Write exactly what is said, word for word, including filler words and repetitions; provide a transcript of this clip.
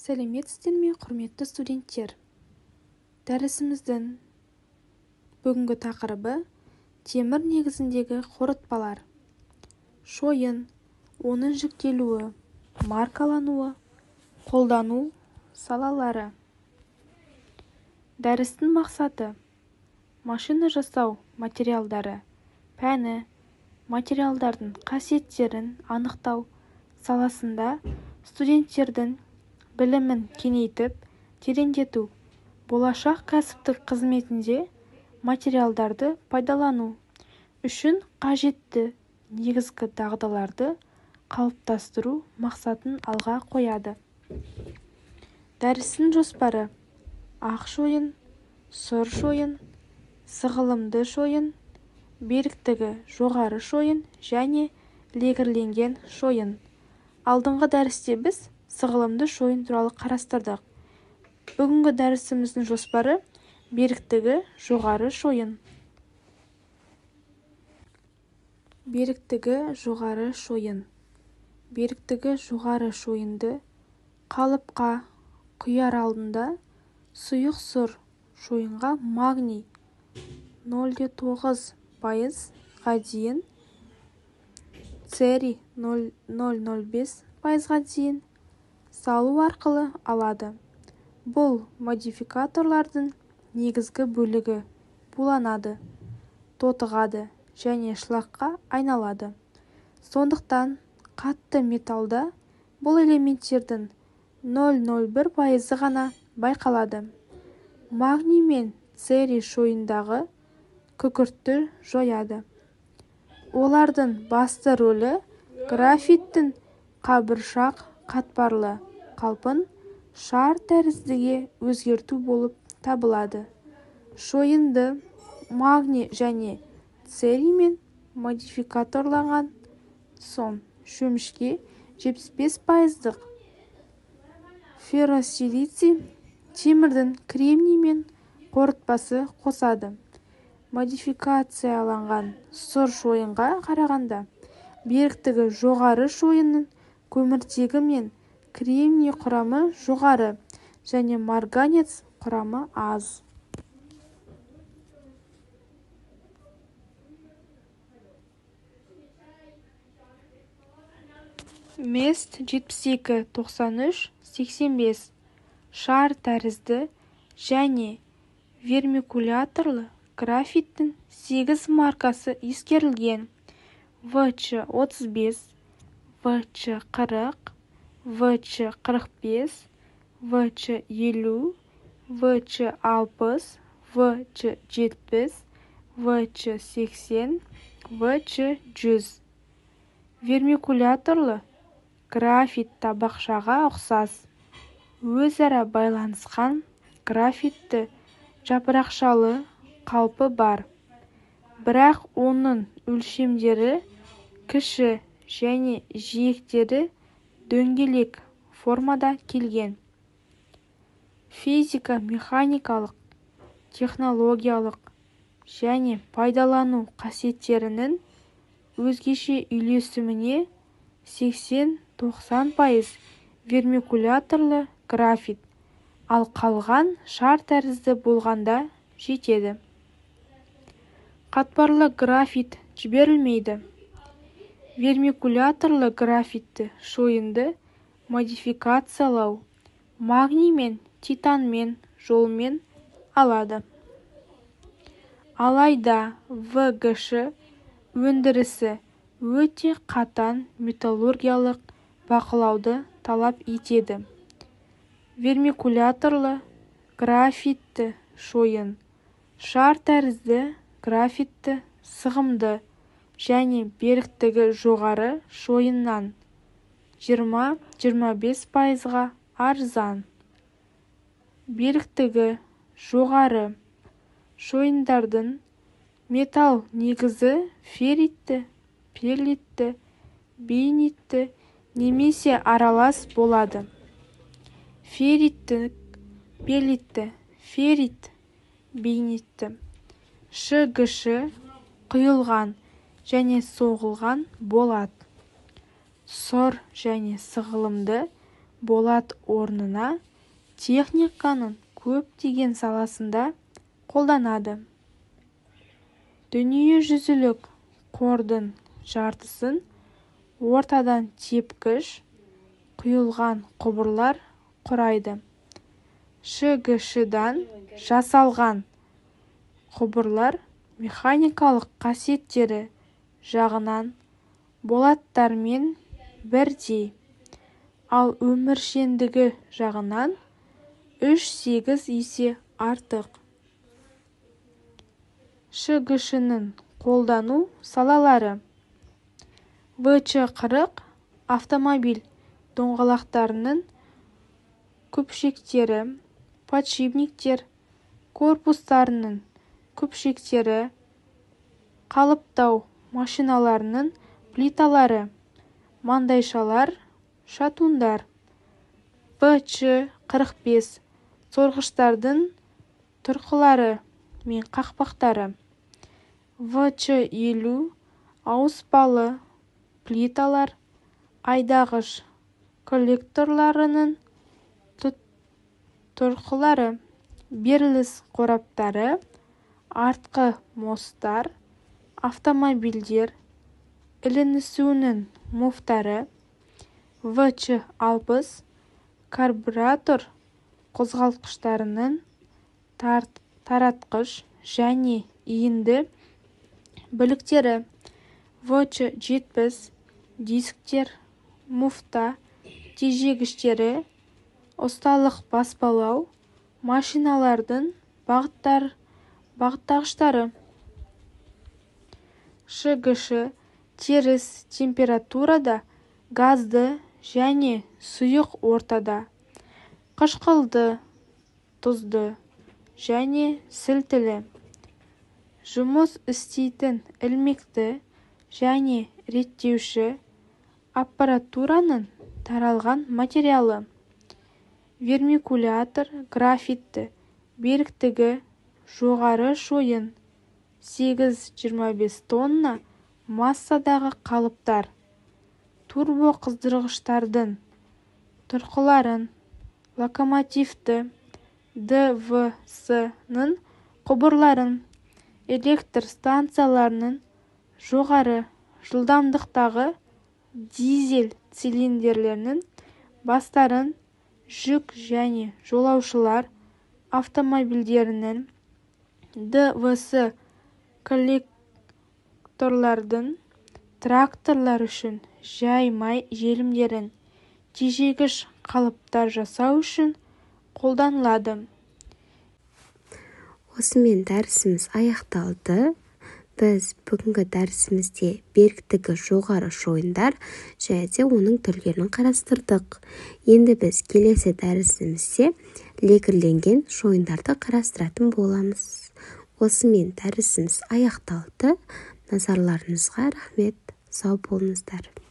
Сәлеметсіздер ме, құрметті студенттер? Дәрісіміздің бүгінгі тақырыбы темір негізіндегі қорытпалар. Шойын, оның жүктелуі, маркалануы, қолдану салалары. Дәрістің мақсаты: машина жасау материалдары пәні, материалдардың қасиеттерін анықтау саласында студенттердің білімін кеңейтіп, тереңдету, болашақ кәсіптік қызметінде материалдарды пайдалану үшін қажетті негізгі дағдыларды қалыптастыру мақсатын алға қояды. Дәрістің жоспары: ақ шойын, сұр шойын, сығылымды шойын, беріктігі жоғары шойын және легірленген шойын. Алдыңғы дәрісте біз сығылымды шойын туралы қарастырдық. Бүгінгі дәрісіміздің жоспары: беріктігі жоғары шойын. Беріктігі жоғары шойын. Беріктігі жоғары шойынды қалыпқа құяр алдында сұйық сұр шойынға магний нөл де тоғыз пайызға дейін, церий нөл де нөл бес пайызға дейін салу арқылы алады. Бұл модификаторлардың негізгі бөлігі буланады, тотығады және шлакқа айналады. Сондықтан қатты металда бұл элементтердің нөл де нөл бір пайызы ғана байқалады. Магний мен церий шойындағы күкіртті жояды. Олардың басты рөлі графиттің қабыршақ қатпарлы қалпын шар тәріздіге өзгерту болып табылады. Шойынды магний және цериймен модификаторлаған соң шөмішке жетпіс бес пайыздық ферросилиций темірдің кремниймен қорытпасы қосады. Модификацияланған сұр шойынға қарағанда беріктігі жоғары шойынның көміртегі мен кремний құрамы жоғары және марганец құрамы аз. Мест жетпіс екі тоқсан үш сексен бес шар тәрізді және вермикуляторлы графиттің сегіз маркасы ескерілген: вэ че отыз бес, вэ че қырық, вэ че қырық бес, вэ че елу, вэ че алпыс, вэ че жетпіс, вэ че сексен, вэ че жүз. Вермикуляторлы графит табақшаға ұқсас, өзара байланысқан графитті жапырақшалы қалпы бар, бірақ оның өлшемдері кіші және жиектері дөңгелек формада келген. Физика-механикалық, технологиялық және пайдалану қасиеттерінің өзгеше үйлесіміне сексен-тоқсан пайыз вермикуляторлы графит, ал қалған шар тәрізді болғанда жетеді. Қатпарлы графит жіберілмейді. Вермикуляторлы графитті шойынды модификациялау магний мен титанмен жолмен алады. Алайда вэ гэ ш өндірісі өте қатаң металлургиялық бақылауды талап етеді. Вермикуляторлы графитті шойын шар тәрізді графитті сығымды және беріктігі жоғары шойыннан жиырма-жиырма бес пайызға арзан. Беріктігі жоғары шойындардың металл негізі ферритті, пеллитті, бейнитті немесе аралас болады. Ферритті, пеллитті, феррит, бейнитті. ш гэ ш құйылған және соғылған болат. Сұр және сығылымды болат орнына техниканың көптеген саласында қолданады. Дүниежүзілік қордың жартысын ортадан тепкіш құйылған құбырлар құрайды. ШГШ-дан жасалған құбырлар механикалық қасиеттері жағынан болаттармен бірдей, ал өміршеңдігі жағынан үш-сегіз есе артық. ШГШ-ның қолдану салалары: вэ чэ қырық автомобиль доңғалақтарының күпшектері, подшипниктер, корпустарының күпшектері, қалыптау машиналарының плиталары, маңдайшалар, шатундар. вэ чэ қырық бес сорғыштардың тұрқылары мен қақпақтары. вэ чэ елу ауыспалы плиталар, айдағыш коллекторларының тұрқылары, беріліс қораптары, артқы мосттар, автомобильдер ілінісуінің муфтары. вэ чэ алпыс карбюратор қозғалтқыштарының таратқыш және иінді бөліктері. вэ чэ жетпіс дисктер, муфта тежегіштері, ұсталық баспалау машиналардың бағыттар бағыттағыштары. ШГШ теріс температурада, газды және сұйық ортада, қышқылды, тұзды және сілтілі жұмыс істейтін ілмекті және реттеуші аппаратураның таралған материалы. Вермикулятор графитті, беріктігі жоғары шойын, сегіз жиырма бес тонна массадағы қалыптар. Турбо қыздырғыштардың тұрқыларын, локомотивті дэ вэ эс-ның құбырларын, электр станцияларының жоғары жылдамдықтағы дизель цилиндрлерінің бастарын, жүк және жолаушылар автомобильдерінің дэ вэ эс коллекторлардың, тракторлар үшін жай май желімдерін, тежегіш қалыптар жасау үшін қолданылады. Осымен дәрісіміз аяқталды. Біз бүгінгі дәрісімізде беріктігі жоғары шойындар және де оның түрлерін қарастырдық. Енді біз келесі дәрісімізде лекірленген шойындарды қарастыратын боламыз. Осымен дәрісіміз аяқталды. Назарларыңызға рахмет. Сау болыңыздар.